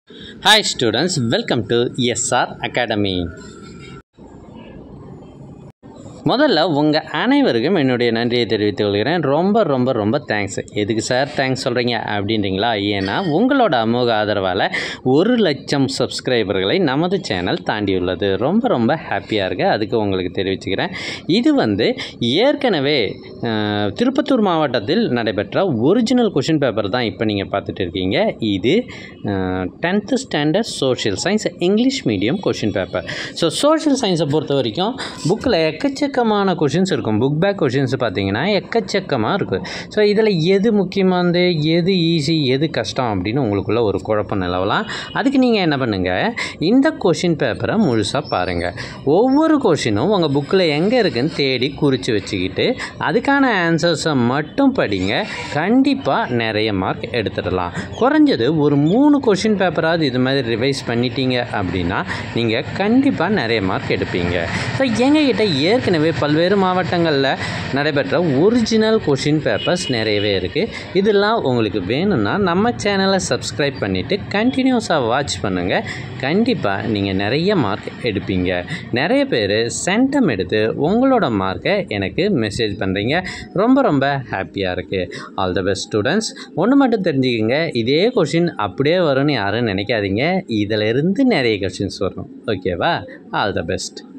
Hi students, welcome to SR Academy. முதல்ல உங்கள் அனைவருக்கும் என்னுடைய நன்றியை தெரிவித்துக் கொள்கிறேன். ரொம்ப தேங்க்ஸ். எதுக்கு சார் தேங்க்ஸ் சொல்கிறீங்க அப்படின்றீங்களா? ஏன்னா உங்களோட அமோக ஆதரவால் 1,00,000 சப்ஸ்கிரைபர்களை நமது சேனல் தாண்டியுள்ளது. ரொம்ப ஹாப்பியாக இருக்குது. அதுக்கு உங்களுக்கு தெரிவிச்சுக்கிறேன். இது ஏற்கனவே திருப்பத்தூர் மாவட்டத்தில் நடைபெற்ற ஒரிஜினல் கொஷின் பேப்பர் தான் இப்போ நீங்கள் பார்த்துட்டு இருக்கீங்க. இது 10th standard social science English medium question paper. So social சயின்ஸை பொறுத்த வரைக்கும் புக்கில் எக்கச்சக்கமான கொஷின்ஸ் இருக்கும். புக் பேக் கொஷின்ஸ் பார்த்தீங்கன்னா எக்கச்சக்கமாக இருக்குது. ஸோ இதில் எது முக்கியமானது, எது ஈஸி, எது கஷ்டம் அப்படின்னு உங்களுக்குள்ள ஒரு குழப்பம் நிலவலாம். அதுக்கு நீங்கள் என்ன பண்ணுங்கள், இந்த கொஷின் பேப்பரை முழுசாக பாருங்கள். ஒவ்வொரு கொஷினும் உங்கள் புக்கில் எங்கே இருக்குன்னு தேடி குறித்து வச்சுக்கிட்டு அதுக்கான ஆன்சர்ஸை மட்டும் படிங்க. கண்டிப்பாக நிறைய மார்க் எடுத்துடலாம். குறைஞ்சது ஒரு 3 கொஷின் பேப்பராவது இது மாதிரி ரிவைஸ் பண்ணிட்டீங்க அப்படின்னா நீங்கள் கண்டிப்பாக நிறைய மார்க் எடுப்பீங்க. ஸோ எங்ககிட்ட ஏற்கனவே பல்வேறு மாவட்டங்களில் நடைபெற்ற ஒரிஜினல் கொஷின் பேப்பர்ஸ் நிறையவே இருக்குது. இதெல்லாம் உங்களுக்கு வேணும்னா நம்ம சேனலை சப்ஸ்கிரைப் பண்ணிவிட்டு கண்டினியூஸாக வாட்ச் பண்ணுங்கள். கண்டிப்பாக நீங்கள் நிறைய மார்க் எடுப்பீங்க. நிறைய பேர் சென்டம் எடுத்து உங்களோட மார்க்கை எனக்கு மெசேஜ் பண்ணுறீங்க. ரொம்ப ஹாப்பியாக இருக்குது. All the best students. ஒன்று மட்டும் தெரிஞ்சுக்கோங்க, இதே கொஷின் அப்படியே வரும்னு யாரும் நினைக்காதீங்க. இதிலிருந்து நிறைய கொஷின்ஸ் வரும். ஓகேவா? All the best.